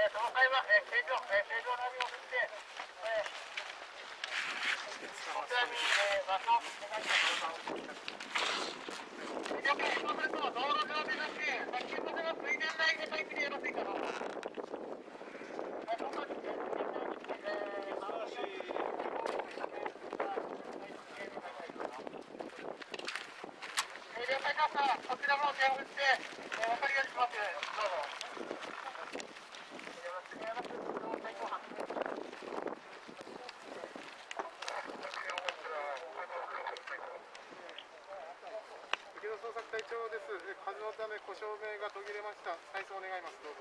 その際は、正常なみを振って、こちらに、場所を願います。了解、そうすると、道路上でなくて、先ほどの水田内でタイプでよろしいかな。本当に、了解です。こちらも手を振って、分かりやすくします。どうぞ。よろしくお願いします。最後半。 池田捜索隊長です。風のため故障名が途切れました。再送願います。どうぞ。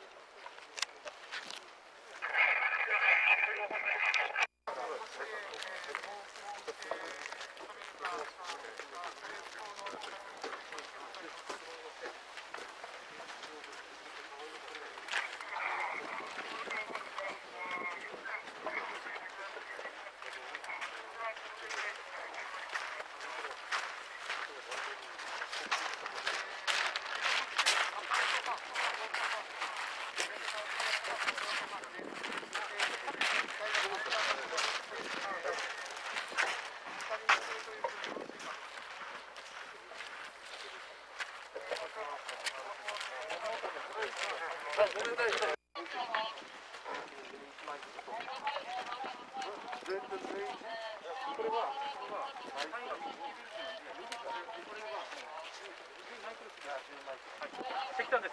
関さんです。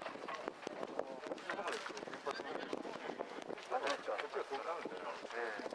こっちが遠くなるんだよ。